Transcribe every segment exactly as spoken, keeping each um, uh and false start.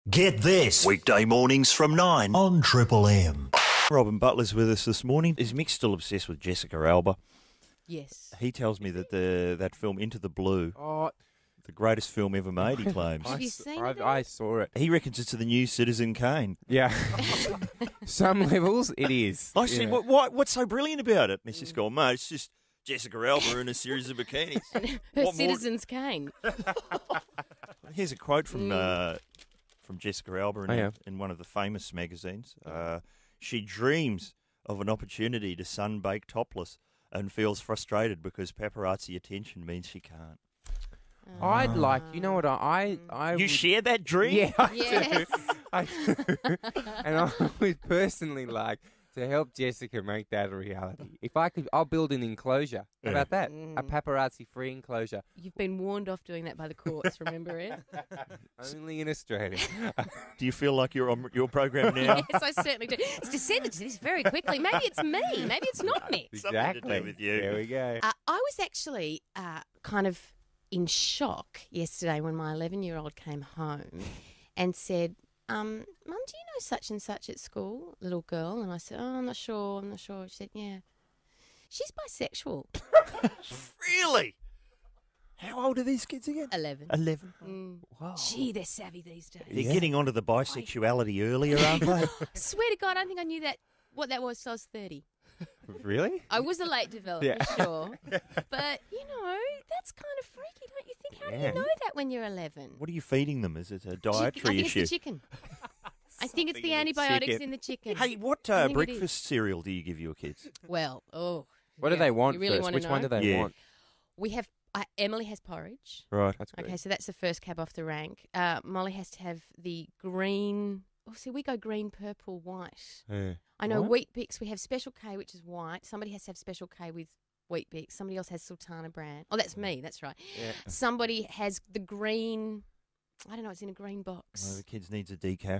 Get this. Weekday mornings from nine on Triple M. Robyn Butler's with us this morning. Is Mick still obsessed with Jessica Alba? Yes. He tells me that the that film Into the Blue, Oh, the greatest film ever made, he claims. Have I, you s- seen I, it, I Ed? saw it. He reckons it's the new Citizen Kane. Yeah. Some levels, it is. I said, Yeah. what, what, what's so brilliant about it? And he's just going, mate, it's just Jessica Alba in a series of bikinis. Her What more- Citizens Kane. Here's a quote from uh, from Jessica Alba in, Oh, a- yeah. in one of the famous magazines. Uh, she dreams of an opportunity to sunbake topless and feels frustrated because paparazzi attention means she can't. I'd like, you know what, I... I You would- share that dream? Yeah, I Yes. do. I do. And I would personally like to help Jessica make that a reality. If I could, I'll build an enclosure. How about that? A paparazzi-free enclosure. You've been warned off doing that by the courts, remember it? Only in Australia. Do you feel like you're on your program now? Yes, I certainly do. It's descended to this very quickly. Maybe it's me. Maybe it's not me. Something to do Exactly. with you. There we go. Uh, I was actually uh, kind of in shock yesterday when my eleven-year-old came home and said, um, Mum, do you know such and such at school, little girl? And I said, oh, I'm not sure, I'm not sure. She said, yeah. She's bisexual. Really? How old are these kids again? eleven. Eleven. Mm. Wow. Gee, they're savvy these days. They're getting onto the bisexuality earlier, aren't they? Swear to God, I don't think I knew that what that was till I was thirty. Really? I was a late developer, Yeah. sure. But, you know, that's kind of freaky, don't you think? How do Yeah. you know that when you're eleven? What are you feeding them? Is it a Chicken. I dietary think issue? it's the chicken. I think it's Something the in the antibiotics chicken. in the chicken. Hey, what I uh, think it breakfast cereal do you give your kids? Well, oh. What do yeah. they want You really first? wanna Which one know? do they Yeah. want? We have, uh, Emily has porridge. Right. That's good. Okay, so that's the first cab off the rank. Uh, Molly has to have the green. Oh, see, we go green, purple, white. Yeah. I know What? Wheat Bix, we have Special K, which is white. Somebody has to have Special K with Wheat Bix. Somebody else has Sultana brand. Oh, that's me. That's right. Yeah. Somebody has the green. I don't know. It's in a green One of box. the kids needs a decaf.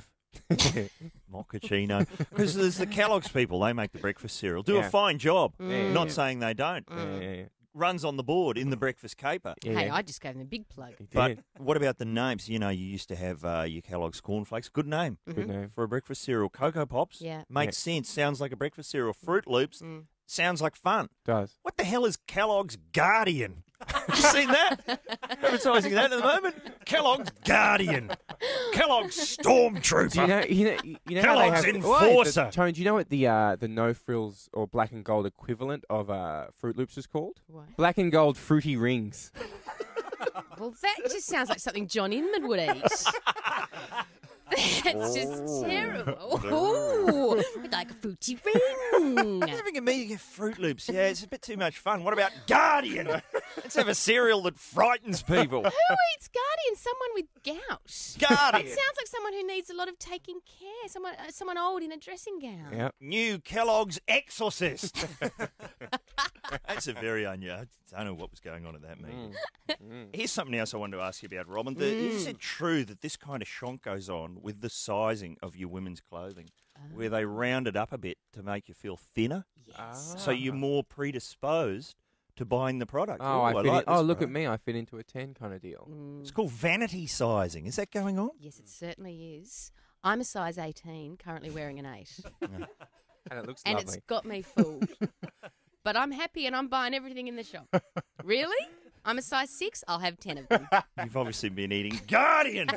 Mochaccino. Because there's the Kellogg's people. They make the breakfast cereal. Do Yeah. a fine job. Mm. Not saying they don't. Yeah, yeah, yeah. Runs on the board in the breakfast caper. Yeah, Hey, yeah. I just gave them a big plug. He But did. what about the names? You know, you used to have uh, your Kellogg's cornflakes. Good name Good name. for a breakfast cereal. Cocoa Pops. Yeah. Makes sense. Sounds like a breakfast cereal. Fruit Loops. Mm. Sounds like fun. Does. What the hell is Kellogg's Guardian? You seen that? Advertising that at the moment? Kellogg's Guardian. Kellogg's Stormtrooper. Do you know? You know? You know how Kellogg's they have, Enforcer. Wait, the, Tone, do you know what the uh, the no frills or black and gold equivalent of uh, Fruit Loops is called? What? Black and gold fruity rings. Well, that just sounds like something John Inman would eat. That's just terrible. Ooh, we'd like a fruity ring. Having a meeting of Fruit Loops, yeah, it's a bit too much fun. What about Guardian? Let's have a cereal that frightens people. Who eats Guardian? Someone with gout. Guardian. It sounds like someone who needs a lot of taking care. Someone, uh, someone old in a dressing gown. Yep. New Kellogg's Exorcist. That's a very unusual. I don't know what was going on at that meeting. Here's something else I wanted to ask you about, Robyn. The, Is it true that this kind of shonk goes on with the sizing of your women's clothing, where they round it up a bit to make you feel thinner, Yes. so you're more predisposed to buying the product? Oh, Ooh, I I fit like in, oh, this look product. at me! I fit into a ten kind of deal. Mm, It's called vanity sizing. Is that going on? yes, it certainly is. I'm a size eighteen, currently wearing an eight. And it looks and lovely. it's got me fooled. But I'm happy and I'm buying everything in the shop. Really? I'm a size six, I'll have ten of them. You've obviously been eating Guardian.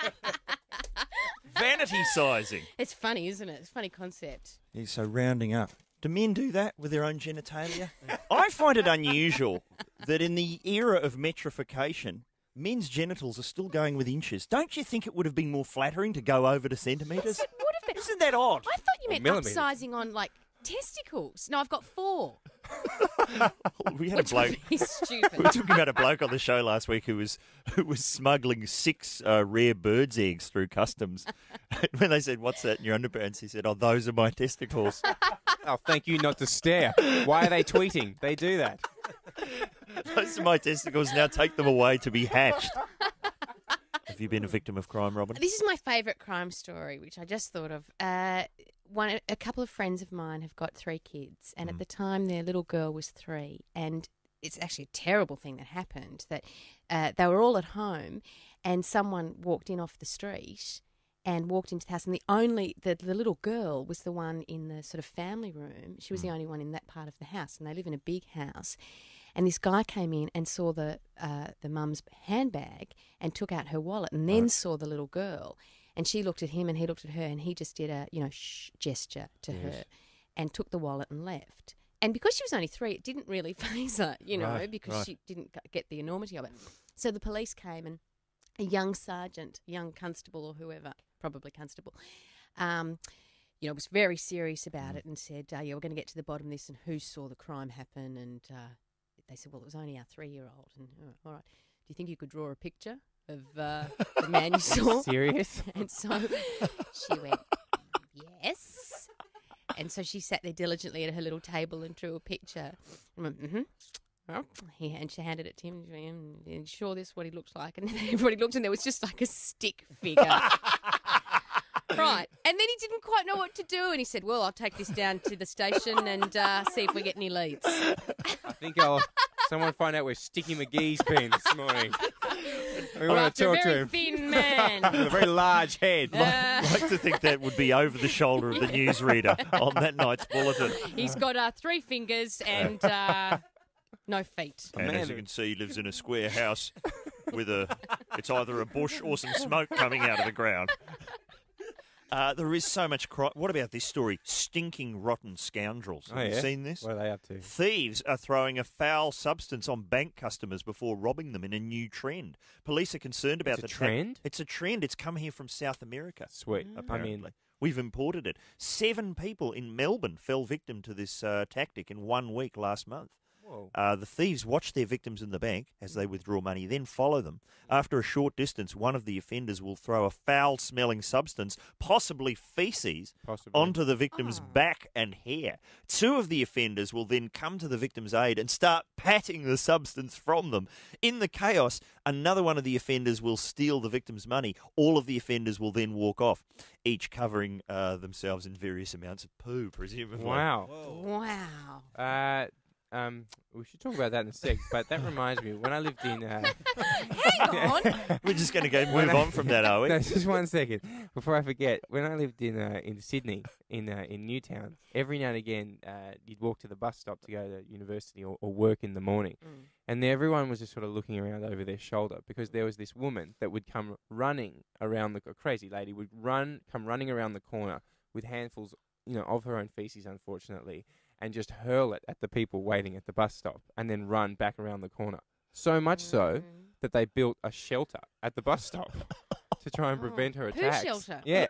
Vanity sizing. It's funny, isn't it? It's a funny concept. Yeah, so rounding up. Do men do that with their own genitalia? I find it unusual that in the era of metrification, men's genitals are still going with inches. Don't you think it would have been more flattering to go over to centimetres? It would have been. Isn't that odd? I thought you Or meant millimetres. upsizing on, like, testicles. No, I've got four. We had Which a bloke. would be stupid. We were talking about a bloke on the show last week who was who was smuggling six uh, rare birds' eggs through customs. When they said, "What's that in your underpants?" he said, "Oh, those are my testicles." Oh, thank you not to stare. Why are they tweeting? They do that. Those are my testicles. Now take them away to be hatched. Have you been a victim of crime, Robyn? This is my favourite crime story, which I just thought of. Uh, one, a couple of friends of mine have got three kids, and at the time their little girl was three, and it's actually a terrible thing that happened. That uh, they were all at home, and someone walked in off the street, and walked into the house, and the only the, the little girl was the one in the sort of family room. She was mm. the only one in that part of the house, and they live in a big house. And this guy came in and saw the uh, the mum's handbag and took out her wallet, and then right. saw the little girl. And she looked at him, and he looked at her, and he just did a you know shh gesture to yes. her, and took the wallet and left. And because she was only three, it didn't really faze her, you know, right, because right. she didn't get the enormity of it. So the police came, and a young sergeant, young constable or whoever, probably constable, um, you know, was very serious about mm. it and said, uh, yeah, we're going to get to the bottom of this and who saw the crime happen. And uh, they said, well, it was only our three-year-old. And oh, all right, do you think you could draw a picture of uh, the man you saw? Serious? And so she went, yes. And so she sat there diligently at her little table and drew a picture. And went, mm-hmm. Well, he, and she handed it to him. And, and sure, this is what he looks like. And then everybody looked, and there was just like a stick figure. Right. And then he didn't quite know what to do. And he said, well, I'll take this down to the station and uh, see if we get any leads. I think I'll... Someone find out where Sticky McGee's been this morning. We well, want to talk a very to him. thin man. With a very large head. Uh, I'd like to think that would be over the shoulder of the newsreader on that night's bulletin. He's got uh, three fingers and uh, no feet. And as you can see, he lives in a square house with a, it's either a bush or some smoke coming out of the ground. Uh, there is so much crime. What about this story? Stinking, rotten scoundrels. Have oh, you yeah? seen this? What are they up to? Thieves are throwing a foul substance on bank customers before robbing them in a new trend. Police are concerned about it's the a trend. Ta- it's a trend. It's come here from South America. Sweet. Apparently. I mean, we've imported it. Seven people in Melbourne fell victim to this uh, tactic in one week last month. Uh, the thieves watch their victims in the bank as they withdraw money, then follow them. After a short distance, one of the offenders will throw a foul-smelling substance, possibly feces, Possibly. onto the victim's oh. back and hair. Two of the offenders will then come to the victim's aid and start patting the substance from them. In the chaos, another one of the offenders will steal the victim's money. All of the offenders will then walk off, each covering uh, themselves in various amounts of poo, presumably. Wow. Whoa. Wow. Uh... Um, we should talk about that in a sec, but that reminds me, when I lived in... Uh... Hang on! We're just going to go move I... on from that, are we? No, just one second, before I forget. When I lived in uh, in Sydney, in uh, in Newtown, every now and again, uh, you'd walk to the bus stop to go to university or, or work in the morning, mm. and there, everyone was just sort of looking around over their shoulder, because there was this woman that would come running around, the a crazy lady, would run, come running around the corner with handfuls, you know, of her own feces, unfortunately, and just hurl it at the people waiting at the bus stop and then run back around the corner. So much mm. so that they built a shelter at the bus stop to try and oh. prevent her attacks. Poo shelter? Yeah.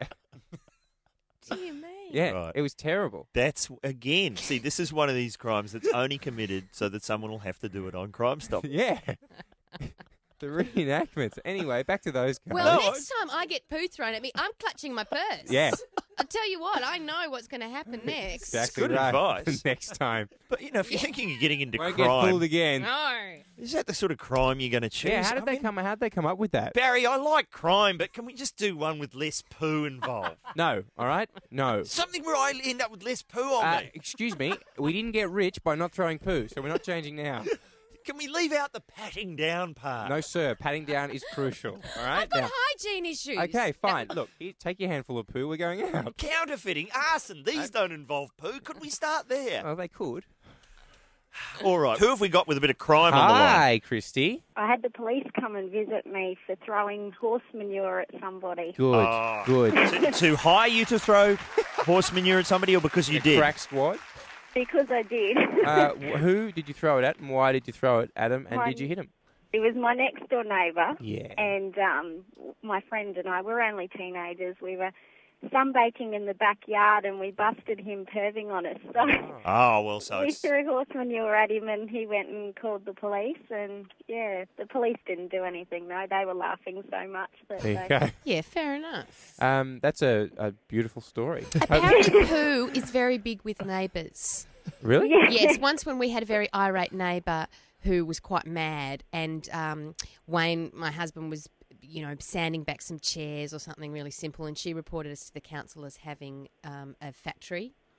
Dear me. Yeah, right. It was terrible. That's, again, see, this is one of these crimes that's only committed so that someone will have to do it on Crime Stop. Yeah. The reenactments. Anyway, back to those guys. Well, next time I get poo thrown at me, I'm clutching my purse. Yeah. I tell you what, I know what's going to happen next. Exactly good right. advice. Next time. But, you know, if you're thinking you're getting into Won't crime... get fooled again. No. Is that the sort of crime you're going to choose? Yeah, how did I they mean, come How'd they come up with that? Barry, I like crime, but can we just do one with less poo involved? No, all right? No. Something where I end up with less poo on Uh, me. excuse me, we didn't get rich by not throwing poo, so we're not changing now. Can we leave out the patting down part? No, sir. Patting down is crucial. All right. I've got Now, hygiene issues. okay, fine. Look, here, take your handful of poo. We're going out. Counterfeiting, arson, these don't involve poo. Could we start there? Well, they could. All right. Who have we got with a bit of crime on the line? Hi, Christy. I had the police come and visit me for throwing horse manure at somebody. Good, Oh. good. To, to hire you to throw horse manure at somebody or because you The did? Crack squad. Because I did. Uh, wh- who did you throw it at, and why did you throw it at him, and My- did you hit him? It was my next door neighbour. Yeah. And um, my friend and I, we're only teenagers. We were sunbaking in the backyard and we busted him perving on us. So Oh, well, so we it's... threw horse manure at him and he went and called the police. And, yeah, the police didn't do anything, though. They were laughing so much. That There you they... go. Yeah, fair enough. Um, that's a, a beautiful story. Apparently poo is very big with neighbours. Really? Yeah. Yes, once when we had a very irate neighbour who was quite mad, and um, Wayne, my husband, was, you know, sanding back some chairs or something really simple, and she reported us to the council as having um, a factory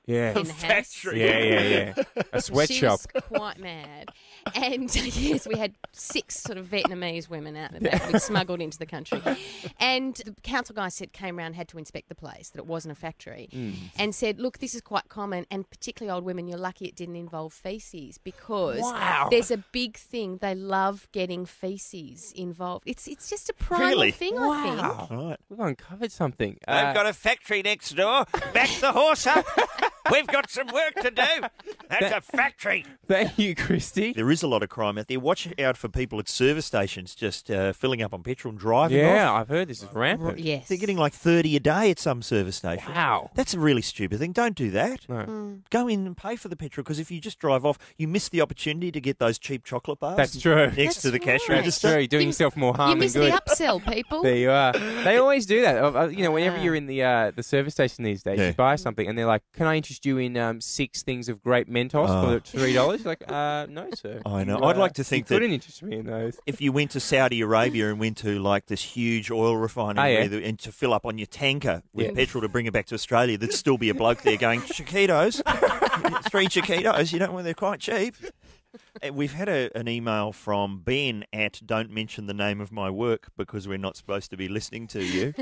Yeah. in the house. Factory. Yeah, yeah, yeah. A sweatshop. She was quite mad. And yes, we had six sort of Vietnamese women out the back we'd smuggled into the country. And the council guy said came around, had to inspect the place, that it wasn't a factory, Mm. and said, look, this is quite common, and particularly old women, you're lucky it didn't involve faeces, because Wow. there's a big thing. They love getting faeces involved. It's it's just a primal Really? thing, I think. Wow. Right. We've uncovered something. They've Uh, got a factory next door. Back the horse up. We've got some work to do. That's a factory. Thank you, Christy. There is a lot of crime out there. Watch out for people at service stations just uh, filling up on petrol and driving Yeah, off. I've heard this is rampant. Yes. They're getting like thirty a day at some service stations. Wow. That's a really stupid thing. Don't do that. No. Go in and pay for the petrol, because if you just drive off, you miss the opportunity to get those cheap chocolate bars. That's true. Next That's to the cash right. That's register. true. You're doing You- yourself more harm You than miss good. the upsell, people. There you are. They always do that. Uh, uh, You know, whenever Ah. you're in the uh, the service station these days, Yeah. you buy something and they're like, "Can I interest you in um, six things of grape Mentos Oh. for three dollars?" Like, uh, no, sir. I know. You, I'd uh, like to think you that- couldn't interest me in those. If you went to Saudi Arabia and went to like this huge oil refinery Oh, yeah. where the- and to fill up on your tanker with Yeah. petrol to bring it back to Australia, there'd still be a bloke there going, Chiquitos, three Chiquitos, you don't want, they're quite cheap. And we've had a, an email from Ben at don't mention the name of my work because we're not supposed to be listening to you.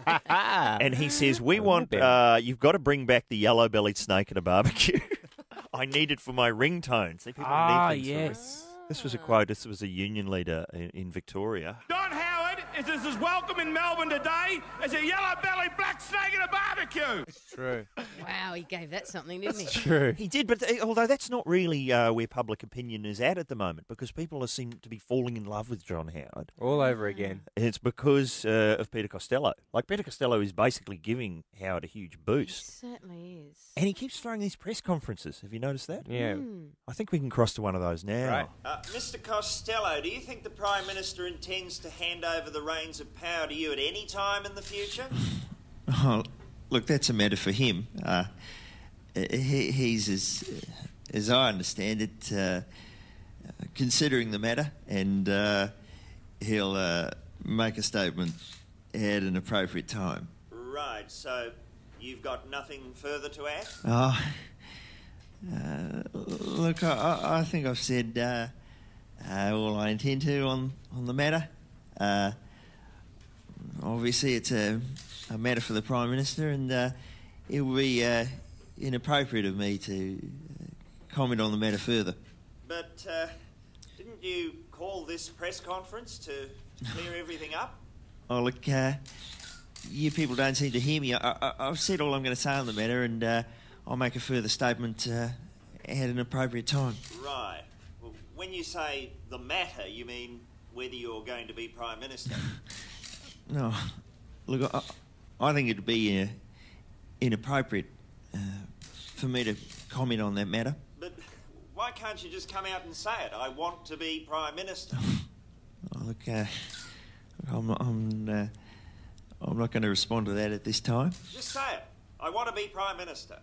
And he says, we Oh, want, Ben. uh, you've got to bring back the yellow-bellied snake at a barbecue. I need it for my ringtone. See, people Ah, need things for yes. This was a quote. This was a union leader in, in Victoria. Don Howard is as welcome in Melbourne today as a yellow-bellied black snake at a barbecue. True. Wow, he gave that something, didn't he? True. He did, but uh, although that's not really uh, where public opinion is at at the moment, because people are, seem to be falling in love with John Howard. All over again. It's because uh, of Peter Costello. Like, Peter Costello is basically giving Howard a huge He boost. certainly is. And he keeps throwing these press conferences. Have you noticed that? Yeah. Hmm. I think we can cross to one of those now. Right. Uh, Mister Costello, do you think the Prime Minister intends to hand over the reins of power to you at any time in the future? Oh, look, that's a matter for him. Uh, he, he's, as, as I understand it, uh, considering the matter, and uh, he'll uh, make a statement at an appropriate time. Right, so you've got nothing further to add? Oh, uh, look, I, I- I think I've said uh, uh, all I intend to on, on the matter. Uh, obviously, it's a, a matter for the Prime Minister, and uh, it would be uh, inappropriate of me to uh, comment on the matter further. But uh, didn't you call this press conference to clear everything up? Oh, look, uh, you people don't seem to hear me. I, I, I've said all I'm going to say on the matter, and uh, I'll make a further statement uh, at an appropriate time. Right. Well, when you say the matter, you mean whether you're going to be Prime Minister? No, look, I, I think it'd be uh, inappropriate uh, for me to comment on that matter. But why can't you just come out and say it? I want to be Prime Minister. Oh, look, uh, I'm, I'm, uh, I'm not going to respond to that at this time. Just say it. I want to be Prime Minister.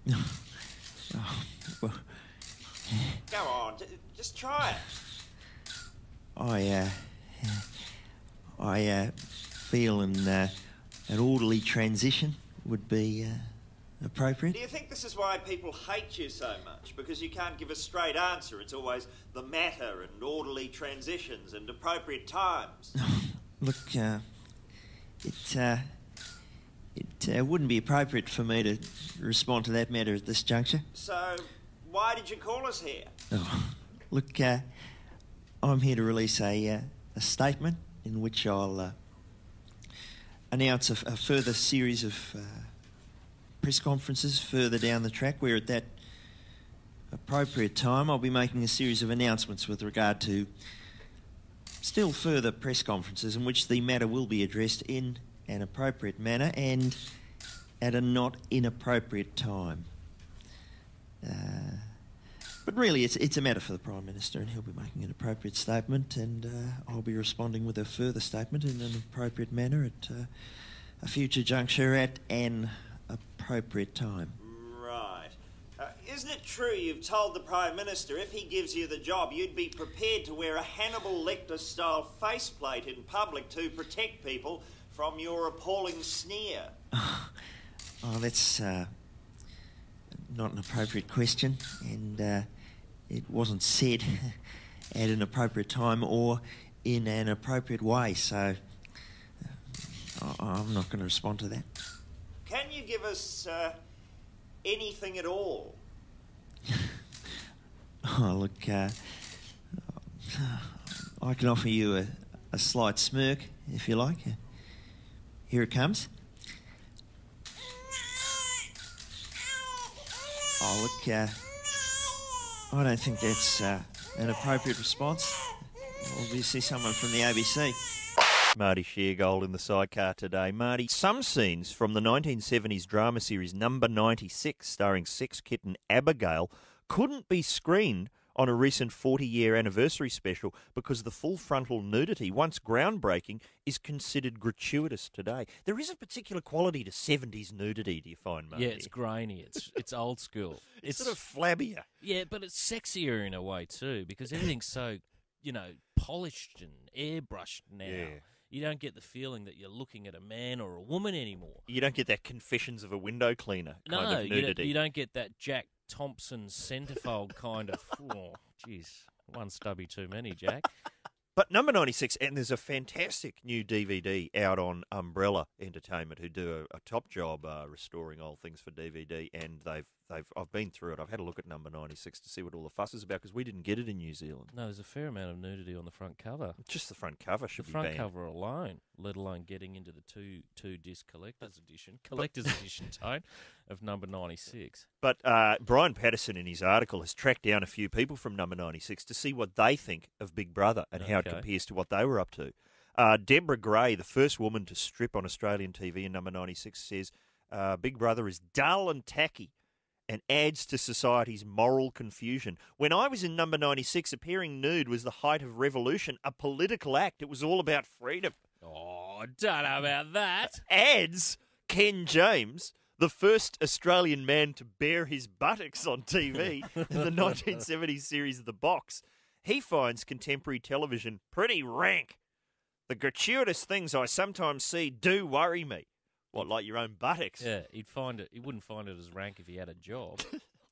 Oh, well, Go on, j- just try it. I, uh, I uh, feel an, uh, an orderly transition would be uh, appropriate. Do you think this is why people hate you so much? Because you can't give a straight answer. It's always the matter and orderly transitions and appropriate times. Look, uh, it, uh, it uh, wouldn't be appropriate for me to respond to that matter at this juncture. So, why did you call us here? Oh, look, uh, I'm here to release a, uh, a statement in which I'll uh, announce a, a further series of uh, press conferences further down the track, where at that appropriate time I'll be making a series of announcements with regard to still further press conferences in which the matter will be addressed in an appropriate manner and at a not inappropriate time. Uh, but really, it's it's a matter for the Prime Minister, and he'll be making an appropriate statement, and uh, I'll be responding with a further statement in an appropriate manner at uh, a future juncture at an appropriate time. Right. Uh, isn't it true you've told the Prime Minister if he gives you the job, you'd be prepared to wear a Hannibal Lecter-style faceplate in public to protect people from your appalling sneer? Oh, that's uh, not an appropriate question, and uh, it wasn't said at an appropriate time or in an appropriate way, so uh, I'm not going to respond to that. Can you give us uh, anything at all? Oh, look, uh, I can offer you a, a slight smirk, if you like. Here it comes. Oh, look, uh, I don't think that's uh, an appropriate response. Obviously someone from the A B C. Marty Sheargold in the sidecar today. Marty, some scenes from the nineteen seventies drama series Number ninety-six, starring sex kitten Abigail, couldn't be screened on a recent forty-year anniversary special because the full frontal nudity, once groundbreaking, is considered gratuitous today. There is a particular quality to seventies nudity, do you find, Marty? Yeah, it's grainy. It's it's old school. It's, it's sort of flabbier. Yeah, but it's sexier in a way too because everything's so, you know, polished and airbrushed now. Yeah. You don't get the feeling that you're looking at a man or a woman anymore. You don't get that Confessions of a Window Cleaner kind no, of you nudity. don't, you don't get that Jack Thompson centerfold kind of, oh, jeez, one stubby too many, Jack. But Number ninety-six, and there's a fantastic new D V D out on Umbrella Entertainment, who do a, a top job uh, restoring old things for D V D, and they've they've I've been through it. I've had a look at Number ninety-six to see what all the fuss is about because we didn't get it in New Zealand. No, there's a fair amount of nudity on the front cover. Just the front cover should the be front banned. cover alone, let alone getting into the two two disc collector's edition, collector's edition tone of Number ninety-six. But uh, Brian Patterson in his article has tracked down a few people from Number ninety-six to see what they think of Big Brother and Okay. how it compares to what they were up to. Uh, Deborah Gray, the first woman to strip on Australian T V in Number ninety-six, says uh, Big Brother is dull and tacky and adds to society's moral confusion. When I was in Number ninety-six, appearing nude was the height of revolution, a political act. It was all about freedom. Oh, don't know about that. Adds Ken James, the first Australian man to bare his buttocks on T V in the nineteen seventies series The Box. He finds contemporary television pretty rank. The gratuitous things I sometimes see do worry me. What, like your own buttocks? Yeah, he'd find it. He wouldn't find it as rank if he had a job.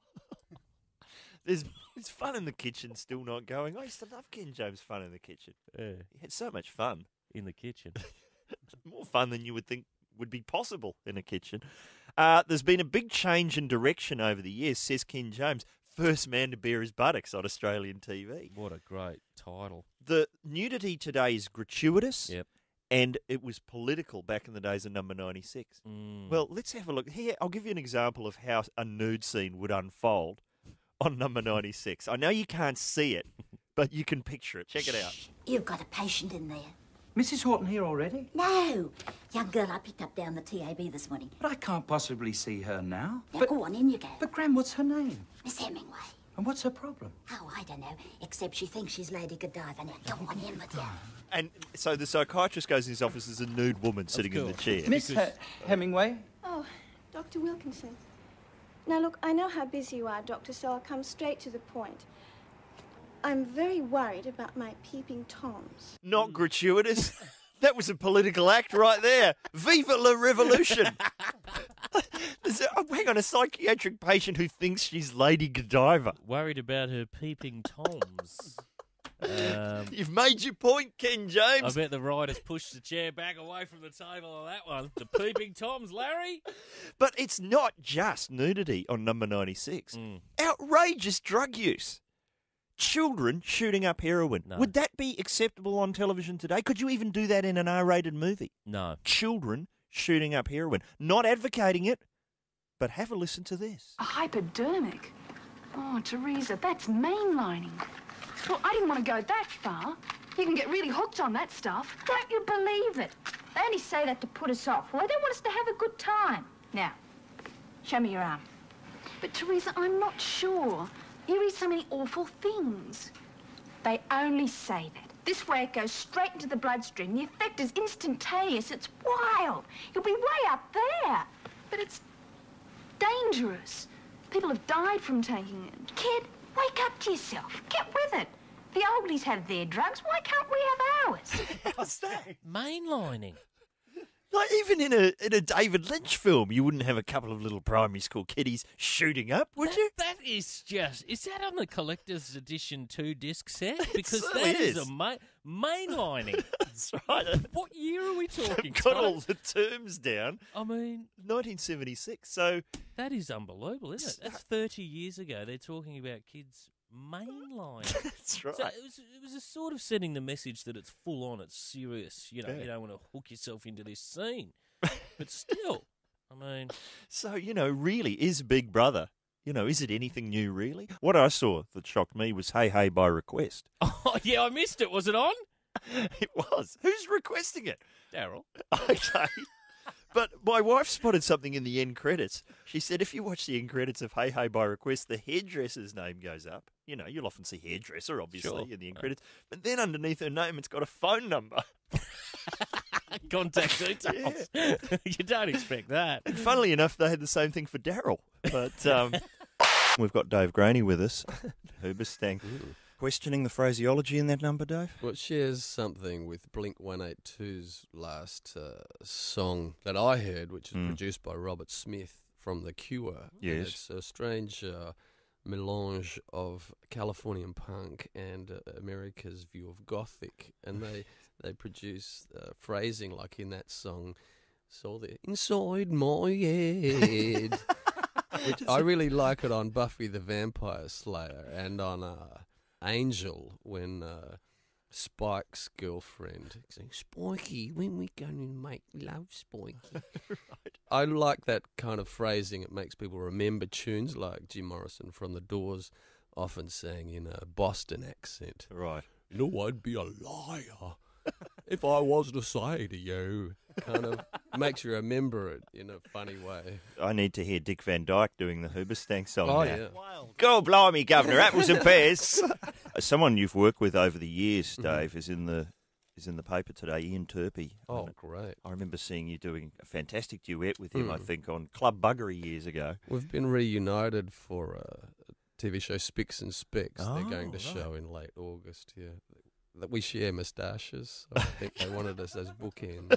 There's it's fun in the kitchen still not going. I used to love Ken James' Fun in the Kitchen. Yeah, He had so much fun. in the kitchen. More fun than you would think would be possible in a kitchen. Uh, there's been a big change in direction over the years, says Ken James. First man to bare his buttocks on Australian T V. What a great title. The nudity today is gratuitous. Yep. And it was political back in the days of Number ninety-six. Mm. Well, let's have a look. Here, I'll give you an example of how a nude scene would unfold on Number ninety-six. I know you can't see it, but you can picture it. Check it out. You've got a patient in there. Missus Horton here already? No. Young girl I picked up down the T A B this morning. But I can't possibly see her now. Now, but, go on, in you go. but, Gran, what's her name? Miss Hemingway. And what's her problem? Oh, I don't know, except she thinks she's Lady Godiva. Now, come on in with you. And so the psychiatrist goes in his office. There's a nude woman sitting in the chair. Miss He- Hemingway? Oh, Doctor Wilkinson. Now, look, I know how busy you are, Doctor, so I'll come straight to the point. I'm very worried about my peeping Toms. Not gratuitous. That was a political act right there. Viva la revolution. There's a, oh, hang on, a psychiatric patient who thinks she's Lady Godiva. Worried about her peeping Toms. um, You've made your point, Ken I James. bet the writers pushed the chair back away from the table on that one. The peeping Toms, Larry. But it's not just nudity on Number ninety-six. Mm. Outrageous drug use. Children shooting up heroin. No. Would that be acceptable on television today? Could you even do that in an R-rated movie? No. Children shooting up heroin. Not advocating it, but have a listen to this. A hypodermic? Oh, Teresa, that's mainlining. Well, I didn't want to go that far. You can get really hooked on that stuff. Don't you believe it? They only say that to put us off. Well, they want us to have a good time. Now, show me your arm. But, Teresa, I'm not sure. You read so many awful things. They only say that. This way it goes straight into the bloodstream. The effect is instantaneous. It's wild. You'll be way up there. But it's dangerous. People have died from taking it. Kid, wake up to yourself. Get with it. The oldies have their drugs. Why can't we have ours? What's that? Mainlining. Like, even in a in a David Lynch film, you wouldn't have a couple of little primary school kiddies shooting up, would that, you? That is just... Is that on the Collector's Edition two disc set? Because certainly that is, is. a ma- mainlining. That's right. What year are we talking, They've got Tone? all the terms down. I mean... nineteen seventy-six, so... That is unbelievable, isn't it? That's thirty years ago. They're talking about kids mainline. That's right. So it was, it was a sort of sending the message that it's full on, it's serious. You know, Yeah. you don't want to hook yourself into this scene. But still, I mean... So, you know, really, is Big Brother, you know, is it anything new, really? What I saw that shocked me was Hey Hey by request. Oh, yeah, I missed it. Was it on? It was. Who's requesting it? Daryl. Okay. But my wife spotted something in the end credits. She said if you watch the end credits of Hey Hey by request, the hairdresser's name goes up. You know, you'll often see hairdresser, obviously, Sure. in the end credits. But then underneath her name, it's got a phone number. Contact details. You don't expect that. And funnily enough, they had the same thing for Daryl. But um, we've got Dave Graney with us. Hoobastank. Questioning the phraseology in that number, Dave? Well, it shares something with Blink one eighty-two's last uh, song that I heard, which was Mm. produced by Robert Smith from The Cure. And Yes. it's a strange uh, melange of Californian punk and uh, America's view of gothic. And they, they produce uh, phrasing like in that song, so the inside my head. Which I really like it on Buffy the Vampire Slayer and on... Uh, Angel, when uh, Spike's girlfriend saying, Spikey, when we going to make love, Spikey? Right. I like that kind of phrasing. It makes people remember tunes like Jim Morrison from The Doors often sang in a Boston accent. Right. You know, I'd be a liar if I was to say to you. Kind of makes you remember it in a funny way. I need to hear Dick Van Dyke doing the Hoobastank song Oh, now. yeah. Go blimey, Governor, apples and pears. Someone you've worked with over the years, Dave, is in the is in the paper today, Ian Turpie. Oh, great. I remember seeing you doing a fantastic duet with him, I Mm. think, on Club Buggery years ago. We've been reunited for a T V show Spicks and Specks. Oh, They're going to right. show in late August, yeah. That we share moustaches, so I think they wanted us as bookends.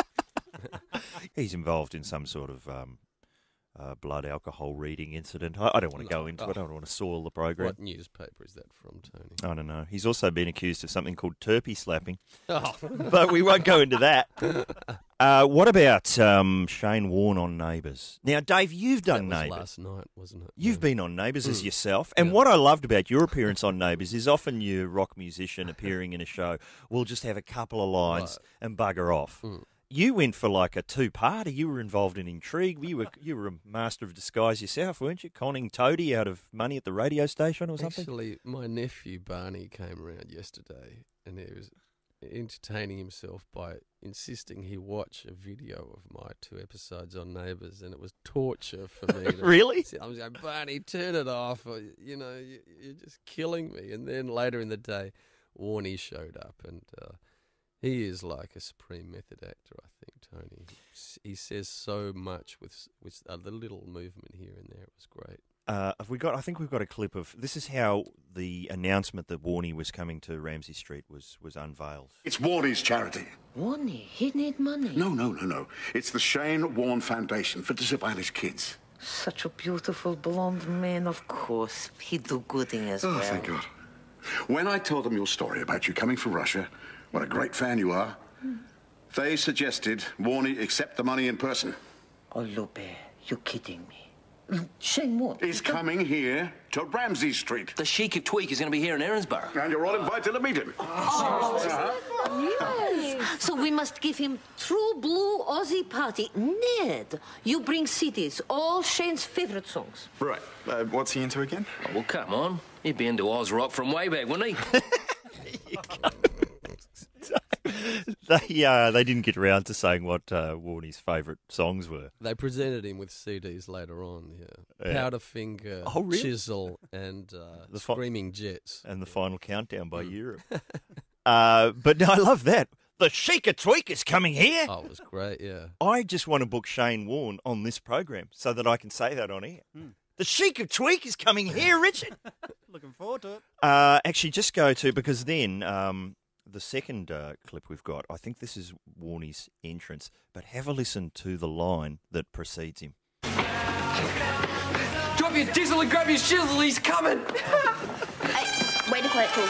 He's involved in some sort of um, uh, blood alcohol reading incident. I, I don't want to No. go into Oh. it. I don't want to soil the program. What newspaper is that from, Tony? I don't know. He's also been accused of something called turpie slapping. Oh. But we won't go into that. Uh, what about um, Shane Warne on Neighbours? Now, Dave, you've done That was Neighbours. last night, wasn't it? You've Yeah. been on Neighbours as Mm. yourself. And Yeah. what I loved about your appearance on Neighbours is often your rock musician appearing in a show will just have a couple of lines Right. and bugger off. Mm. You went for like a two-parter. You were involved in intrigue. You were you were a master of disguise yourself, weren't you? Conning Toadie out of money at the radio station or something? Actually, my nephew Barney came around yesterday and he was entertaining himself by insisting he watch a video of my two episodes on Neighbours, and it was torture for me. To Really? sit- I was like, Barney, turn it off. Or, you know, you, you're just killing me. And then later in the day, Warney showed up, and uh, he is like a supreme method actor, I think, Tony. S- He says so much with s- with a little movement here and there. It was great. Uh, have we got? I think we've got a clip of. This is how the announcement that Warney was coming to Ramsay Street was was unveiled. It's Warney's charity. Warney, he need money. No, no, no, no. It's the Shane Warne Foundation for disadvantaged kids. Such a beautiful blonde man, of course. He do good thing as Oh, well. thank God. When I told them your story about you coming from Russia, what a great fan you are, they suggested Warney accept the money in person. Oh, Lupe, you kidding me? Shane Warne He's coming here to Ramsay Street. The Sheik of Tweak is going to be here in Erinsborough. And you're all invited to meet him. Yes. So we must give him true blue Aussie party. Ned, you bring C Ds, all Shane's favorite songs. Right. Uh, what's he into again? Oh, well, come on. He'd be into Oz rock from way back, wouldn't he? They uh, they didn't get around to saying what uh, Warney's favourite songs were. They presented him with C Ds later on, yeah. Yeah. Powderfinger, Oh, really? Chisel, and uh, The fi- Screaming Jets. And the final countdown by Mm. Europe. uh, but no, I love that. The Sheik of Tweak is coming here. Oh, it was great, yeah. I just want to book Shane Warne on this program so that I can say that on air. The Sheik of Tweak is coming here, Richard. Looking forward to it. Uh, actually, just go to, because then um, the second uh, clip we've got. I think this is Warney's entrance, but have a listen to the line that precedes him. Drop your diesel and grab your shizzle, he's coming! Hey, way to play it cool.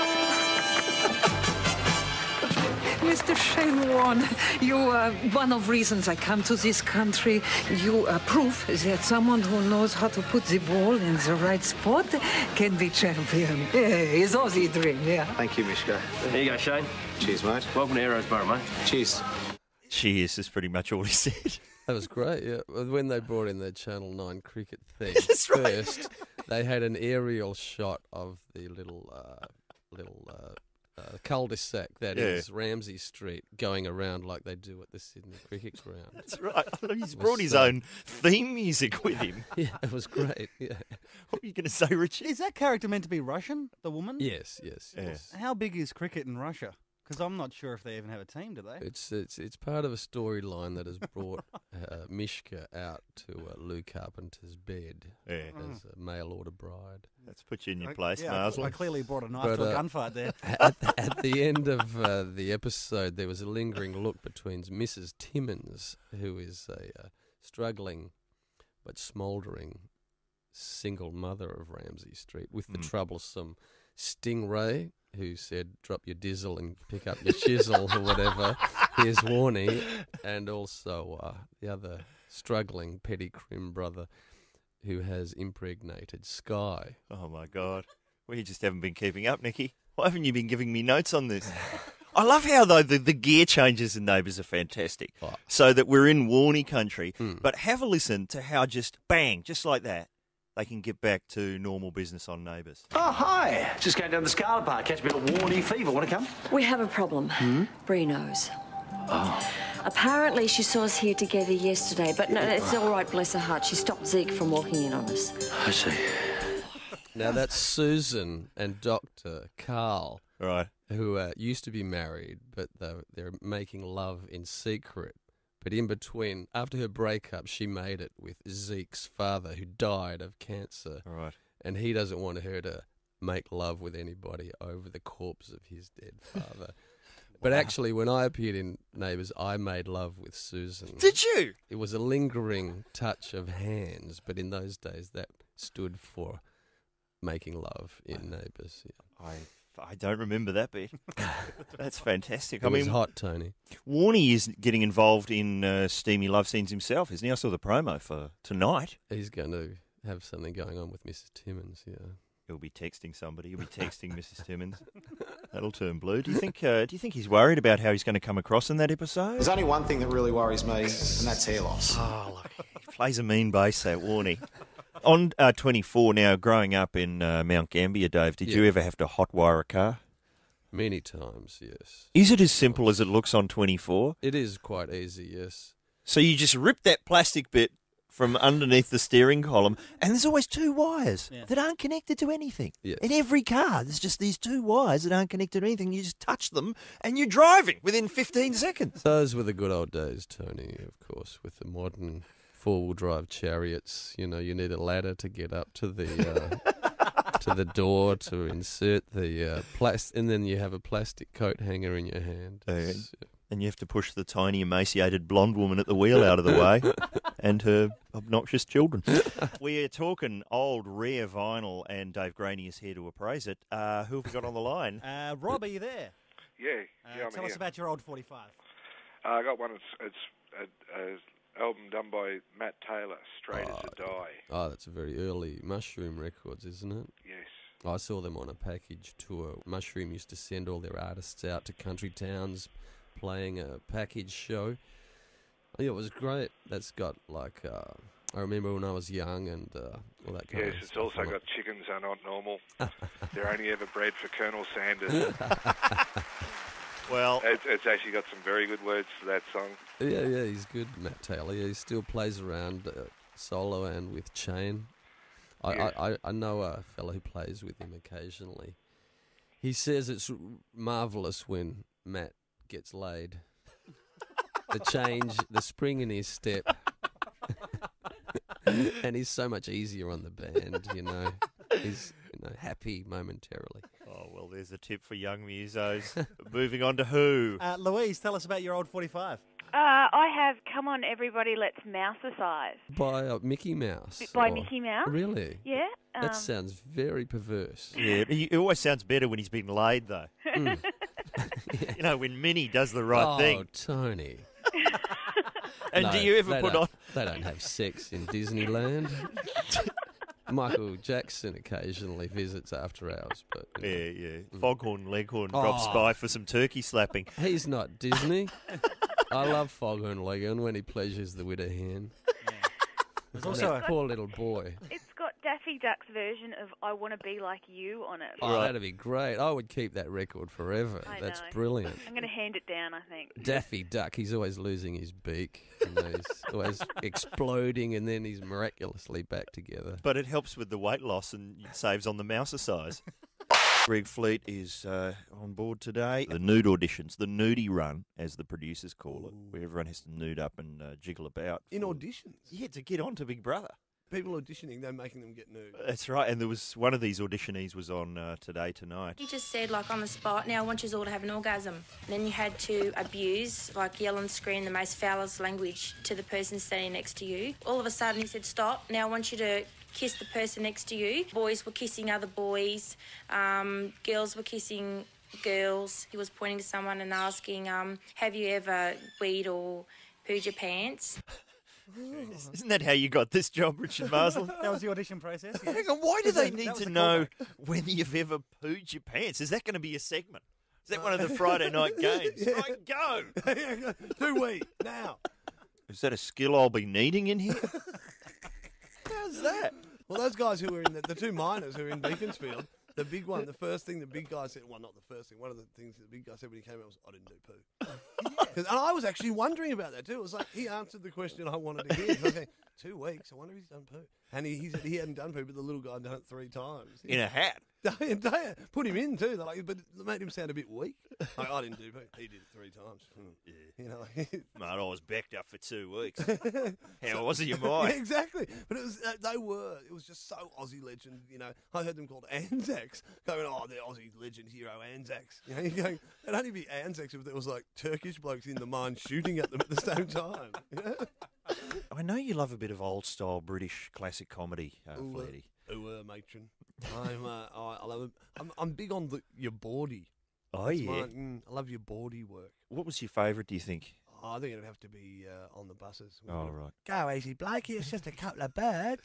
Mister Shane Warne, you are one of reasons I come to this country. You are proof that someone who knows how to put the ball in the right spot can be champion. Yeah, it's Aussie dream, yeah. Thank you, Mishka. There you go, Shane. Cheers, mate. Welcome to Aerosborough, mate. Cheers. Cheers is pretty much all he said. That was great, yeah. When they brought in their Channel nine cricket thing, That's right. first they had an aerial shot of the little uh, little uh, uh, cul-de-sac that Yeah. is Ramsay Street going around like they do at the Sydney Cricket Ground. That's right. He's It brought was his so- own theme music with him. Yeah, it was great, yeah. What were you going to say, Richard? Is that character meant to be Russian, the woman? Yes, yes, Yeah. yes. How big is cricket in Russia? Because I'm not sure if they even have a team, do they? It's it's it's part of a storyline that has brought uh, Mishka out to uh, Lou Carpenter's bed Yeah. as a mail order bride. Let's put you in your I- place, yeah, I- Marsland. I clearly brought a knife But, to a uh, gunfight there. At, at the end of uh, the episode, there was a lingering look between Missus Timmins, who is a uh, struggling but smouldering single mother of Ramsay Street, with the Mm. troublesome Stingray, who said, drop your dizzle and pick up your chisel or whatever. Here's Warney. And also uh, the other struggling petty crim brother who has impregnated Sky. Oh, my God. We just haven't been keeping up, Nicky. Why haven't you been giving me notes on this? I love how, though, the, the gear changes in Neighbours are fantastic. Oh. So that we're in Warney country. Mm. But have a listen to how just, bang, just like that, they can get back to normal business on Neighbours. Oh, hi. Just going down the Scarlet Park. Catch a bit of Warney fever. Want to come? We have a problem. Hmm? Bree knows. Oh. Apparently she saw us here together yesterday, but no, it's all right, bless her heart. She stopped Zeke from walking in on us. I see. Now that's Susan and Doctor Carl, right? Who uh, used to be married, but they're, they're making love in secret. But in between, after her breakup, she made it with Zeke's father, who died of cancer. Right. And he doesn't want her to make love with anybody over the corpse of his dead father. But Wow. actually, when I appeared in Neighbours, I made love with Susan. Did you? It was a lingering touch of hands, but in those days that stood for making love in Neighbours. Yeah. I I don't remember that bit. That's fantastic. It I was mean, hot, Tony. Warney is getting involved in uh, steamy love scenes himself, isn't he? I saw the promo for tonight. He's going to have something going on with Missus Timmins, yeah. He'll be texting somebody. He'll be texting Missus Timmins. That'll turn blue. Do you think? Uh, do you think he's worried about how he's going to come across in that episode? There's only one thing that really worries me, and that's hair loss. Oh, look, he plays a mean bass, that Warney. On uh, twenty-four now, growing up in uh, Mount Gambier, Dave, did Yeah. you ever have to hotwire a car? Many times, yes. Is it as simple as it looks on twenty-four? It is quite easy, yes. So you just rip that plastic bit from underneath the steering column, and there's always two wires Yeah. that aren't connected to anything. Yes. In every car, there's just these two wires that aren't connected to anything. You just touch them, and you're driving within fifteen seconds. Those were the good old days, Tony, of course, with the modern four-wheel drive chariots. You know, you need a ladder to get up to the uh, to the door to insert the uh, plastic, and then you have a plastic coat hanger in your hand. And, It's, uh, and you have to push the tiny, emaciated blonde woman at the wheel out of the way and her obnoxious children. We're talking old, rare vinyl, and Dave Graney is here to appraise it. Uh, who have we got on the line? Uh, Rob, are you there? Yeah, Uh, yeah, I'm tell here. us about your old forty-five. Uh, I got one. It's it's a, a album done by Matt Taylor, Straight as a Die. oh, that's a very early Mushroom Records, isn't it? Yes. I saw them on a package tour. Mushroom used to send all their artists out to country towns playing a package show. Yeah, it was great. That's got like, uh, I remember when I was young and uh, all that kind Yes, of it's stuff. also on it. got Chickens Are Not Normal. They're only ever bred for Colonel Sanders. Well, it's, it's actually got some very good words to that song. Yeah, yeah, he's good, Matt Taylor. Yeah, he still plays around uh, solo and with Chain. I, Yes. I, I, I know a fellow who plays with him occasionally. He says it's marvellous when Matt gets laid. The change, the spring in his step. And he's so much easier on the band, you know. He's you know, happy momentarily. Oh, well, there there's a tip for young musos. Moving on to who? Uh, Louise, tell us about your old forty-five. Uh, I have Come On Everybody Let's Mousicize. By uh, Mickey Mouse. By or- Mickey Mouse? Really? Yeah. Um, That sounds very perverse. Yeah, he it always sounds better when he's been laid, though. Mm. You know, when Minnie does the right oh, thing. Tony. And No, do you ever they put don't- on... They don't have sex in Disneyland. Michael Jackson occasionally visits after hours, but you know. Yeah, yeah. Foghorn Leghorn drops Oh. by for some turkey slapping. He's not Disney. I love Foghorn Leghorn when he pleasures the widow hen. There's And also that a- poor little boy. It's got Daffy Duck's version of I Want to Be Like You on it. Oh, that'd be great. I would keep that record forever. I That's know. brilliant. I'm going to hand it down, I think. Daffy Duck, he's always losing his beak. You know, he's always exploding and then he's miraculously back together. But it helps with the weight loss and saves on the mouse size. Greg Fleet is uh, on board today. The nude auditions, the nudie run, as the producers call it, where everyone has to nude up and uh, jiggle about. In auditions? Yeah, to get on to Big Brother. People auditioning, they're making them get nude. That's right, and there was one of these auditionees was on uh, Today Tonight. He just said, like, on the spot, now I want you all to have an orgasm. And then you had to abuse, like, yell and scream the most foulest language to the person standing next to you. All of a sudden he said, stop, now I want you to kiss the person next to you. Boys were kissing other boys. Um, girls were kissing girls. He was pointing to someone and asking, um, have you ever weed or pooed your pants? Isn't that how you got this job, Richard Marsland? That was the audition process. yes. Hang on, why do That they was- need that was to the know callback. whether you've ever pooed your pants? Is that going to be a segment? Is that one of the Friday night games? Right, go! Do we? Now. Is that a skill I'll be needing in here? How's that? Well, those guys who were in the, the two miners who were in Beaconsfield, the big one, the first thing the big guy said, well, not the first thing, one of the things the big guy said when he came out was, I didn't do poo. 'Cause- and I was actually wondering about that too. It was like, he answered the question I wanted to hear. So I was going, two weeks, I wonder if he's done poo. And he, he said he hadn't done poo, but the little guy had done it three times. In a hat? They, they put him in too. They're like, but it made him sound a bit weak. Like, I didn't do poo. He did it three times. Yeah. You know, like, Mate, I was backed up for two weeks. How was it your Yeah, mind? exactly. But it was uh, they were. It was just so Aussie legend. You know, I heard them called Anzacs, going, oh, the Aussie legend hero Anzacs. You know, you're going, it'd only be Anzacs if there was like Turkish blokes in the mine shooting at them at the same time. You know? I know you love a bit of old style British classic comedy, uh, Ooh, uh, Fleety. ooh, uh, matron. I'm, uh, I, I love. I'm, I'm big on the your boardy. Oh, That's yeah. my- mm, I love your boardy work. What was your favourite, do you think? Oh, I think it'd have to be uh, on the buses. Oh, right. Go easy, Blakey. It's just a couple of birds.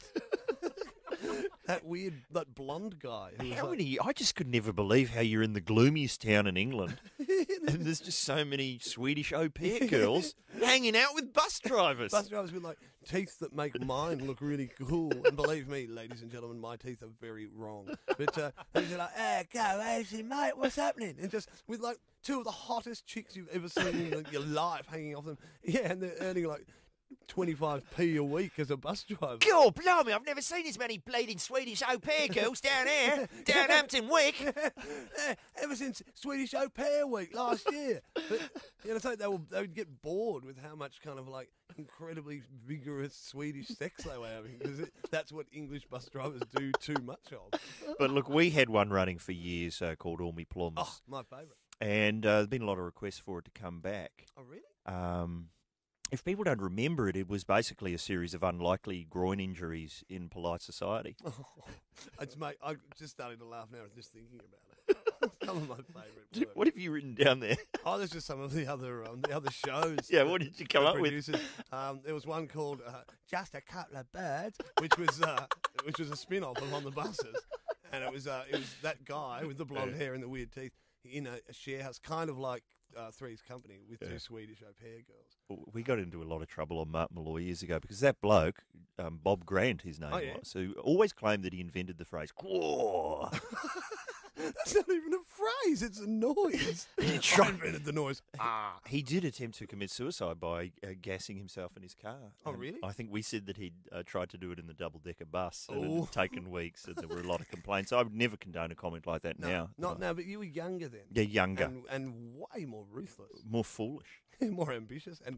That weird, that blonde guy. Who was How like, many? I just could never believe how you're in the gloomiest town in England, and there's just so many Swedish au pair girls hanging out with bus drivers. Bus drivers with like teeth that make mine look really cool. And believe me, ladies and gentlemen, my teeth are very wrong. But uh, they're just like, hey, go easy, mate. What's happening? And just with like two of the hottest chicks you've ever seen in like, your life hanging off them. Yeah, and they're earning like twenty-five p a week as a bus driver. God, blimey, I've never seen this many bleeding Swedish au pair girls down here, down Hampton Wick. Yeah, ever since Swedish Au Pair Week last year. But, you know, so they, will, they would get bored with how much kind of like incredibly vigorous Swedish sex they were having because that's what English bus drivers do too much of. But look, we had one running for years uh, called All Me Plums. Oh, my favourite. And uh, there's been a lot of requests for it to come back. Oh, really? Um, if people don't remember it, it was basically a series of unlikely groin injuries in polite society. Oh, it's mate. I'm just starting to laugh now just thinking about it. Some of my favourite work. What have you written down there? Oh, there's just some of the other um, the other shows. Yeah, what did you come the up with? producers. Um, there was one called uh, Just a Couple of Birds, which was uh, which was a spin-off of On the Buses, and it was uh, it was that guy with the blonde hair and the weird teeth in a, a share house, kind of like uh, Three's Company with Yeah. two Swedish au pair girls. We got into a lot of trouble on Mark Malloy years ago because that bloke, um, Bob Grant, his name Oh, yeah? was, who always claimed that he invented the phrase "claw." That's not even a phrase; it's a noise. He I tried- invented the noise. Ah. He did attempt to commit suicide by uh, gassing himself in his car. Oh, And really? I think we said that he'd uh, tried to do it in the double-decker bus, and it Oh. had taken weeks, and there were a lot of complaints. I would never condone a comment like that No, now. not now. But you were younger then. Yeah, younger. and, and way more ruthless, More foolish. more ambitious, and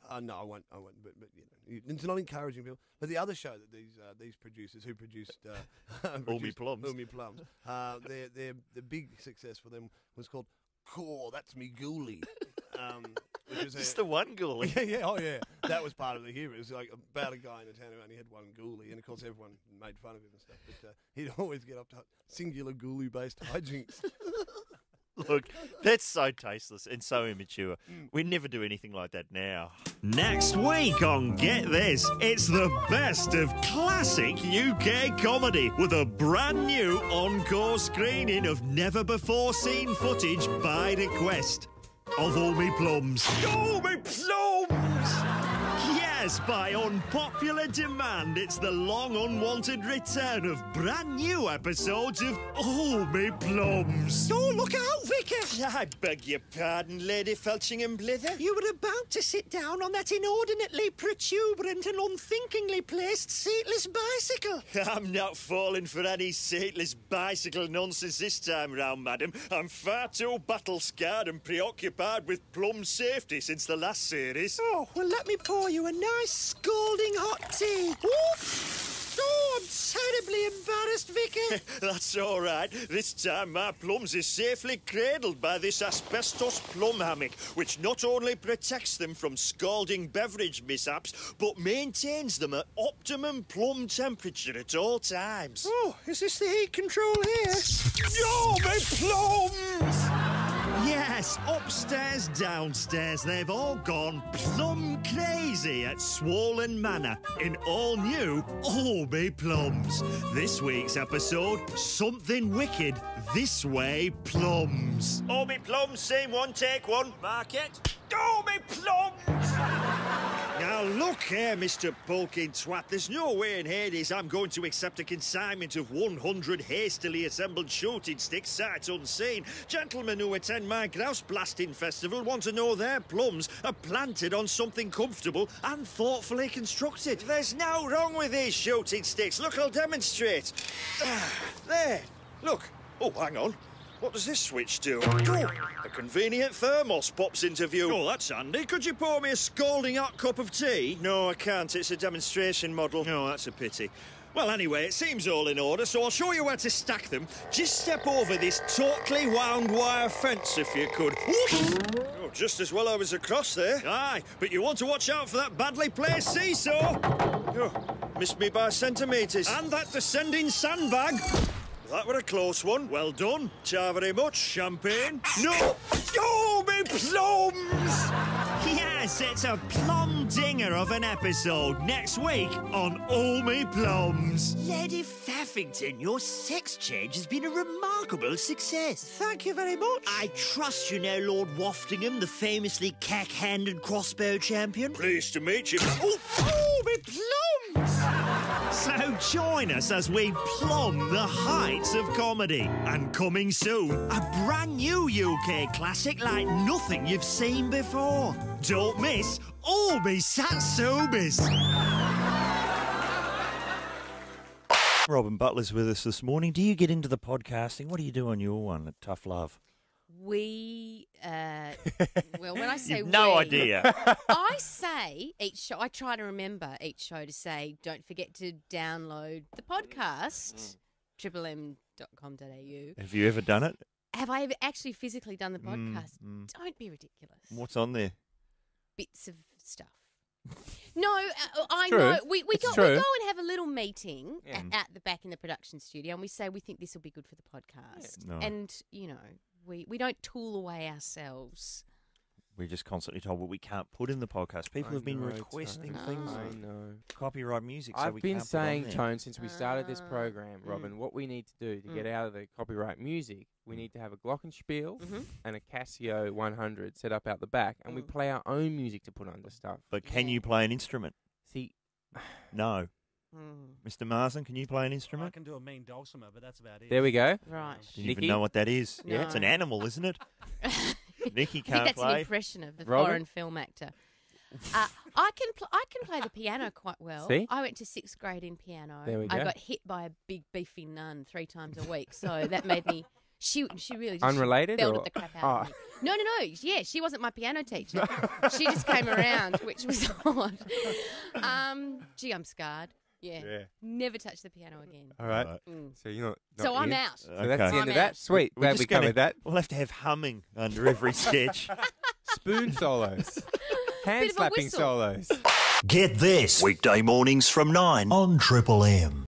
Uh, no, I won't. I won't. But, but you know, it's not encouraging people. But the other show that these uh, these producers who produced uh, All Me Plums, All Me Plums, uh, their their the big success for them was called Core. That's Me Ghoulie. Um, which is Just a, the one ghoulie. Yeah, yeah, oh yeah. That was part of the humor. It was like about a guy in a town who only had one ghoulie, and of course everyone made fun of him and stuff. But uh, he'd always get up to singular ghoulie-based hijinks. Look, that's so tasteless and so immature. We never do anything like that now. Next week on Get This, it's the best of classic U K comedy with a brand new encore screening of never-before-seen footage by request of All Me Plums. All Me Plums! Yes, by unpopular demand, it's the long unwanted return of brand new episodes of All Me Plums. Oh, look out, Vicar! I beg your pardon, Lady Felchingham Blither. You were about to sit down on that inordinately protuberant and unthinkingly placed seatless bicycle. I'm not falling for any seatless bicycle nonsense this time round, madam. I'm far too battle-scarred and preoccupied with plum safety since the last series. Oh, well, let me pour you a nice scalding hot tea. Oof! Oh, I'm terribly embarrassed, Vicky. That's all right. This time my plums is safely cradled by this asbestos plum hammock, which not only protects them from scalding beverage mishaps, but maintains them at optimum plum temperature at all times. Oh, is this the heat control here? Oh, my plums! Yes, upstairs, downstairs, they've all gone plum crazy at Swollen Manor in all new All Me Plums. This week's episode, Something Wicked, This Way Plums. All Me Plums, scene one, take one. Market. All Me Plums! Now look here, Mister Bulking Twat, there's no way in Hades I'm going to accept a consignment of one hundred hastily assembled shooting sticks sight unseen. Gentlemen who attend my grouse blasting festival want to know their plums are planted on something comfortable and thoughtfully constructed. There's no wrong with these shooting sticks. Look, I'll demonstrate. Ah, there, look. Oh, hang on. What does this switch do? Oh, a convenient thermos pops into view. Oh, that's handy. Could you pour me a scalding hot cup of tea? No, I can't. It's a demonstration model. No, that's a pity. Well, anyway, it seems all in order, so I'll show you where to stack them. Just step over this tautly wound wire fence, if you could. Whoops! Oh, just as well I was across there. Aye, but you want to watch out for that badly placed seesaw. Oh, missed me by centimetres. And that descending sandbag. That were a close one. Well done. Cha very much. Champagne. No! Oh, me plums! Yes, it's a plum dinger of an episode next week on All Me Plums. Lady Faffington, your sex change has been a remarkable success. Thank you very much. I trust you know Lord Waftingham, the famously cack-handed crossbow champion. Pleased to meet you. Oh, oh, me plums! So join us as we plumb the heights of comedy. And coming soon, a brand new U K classic like nothing you've seen before. Don't miss All Me Satsumis. Robyn Butler's with us this morning. Do you get into the podcasting? What do you do on your one at Tough Love? We, uh, well, when I say You've no we, idea. I say each show, I try to remember each show to say, don't forget to download the podcast, triple m dot com dot a u. Have you ever done it? Have I ever actually physically done the Mm, podcast? mm. Don't be ridiculous. What's on there? Bits of stuff. No, uh, I true. know. We we It's go true. we go and have a little meeting Yeah. at, at the back in the production studio, and we say we think this will be good for the podcast. Yeah. No. And you know, we we don't tool away ourselves. We're just constantly told what we can't put in the podcast. People I have been know, requesting Tone. things. I know. Copyright music. So I've we been can't put on saying, there. Tone, since we started this Ah. program, Robyn, what we need to do to get Mm. out of the copyright music, we need to have a glockenspiel Mhm. and a Casio one hundred set up out the back, and we Mm. play our own music to put under stuff. But can you play an instrument? See, No. Mm. Mister Marsden, can you play an I instrument? can do a mean dulcimer, but that's about it. there we go. Right. Do you even Nikki? know what that is? No. It's an animal, isn't it? Nikki I think can't that's an play. impression of the Robyn? foreign film actor. Uh, I can pl- I can play the piano quite well. See? I went to sixth grade in piano. There we I go. got hit by a big beefy nun three times a week, so that made me. She she really just Unrelated she belted or- the crap out Oh. of me. No, no, no. Yeah, she wasn't my piano teacher. She just came around, which was odd. Um, gee, I'm scarred. Yeah. Yeah. Never touch the piano again. All right. Mm. So you're not. not So I'm in. out. So that's the Okay. end I'm of that. out. Sweet. We're Glad just we gonna- covered that. We'll have to have humming under every sketch. Spoon solos. Hand Bit of a slapping whistle. solos. Get this weekday mornings from nine on Triple M.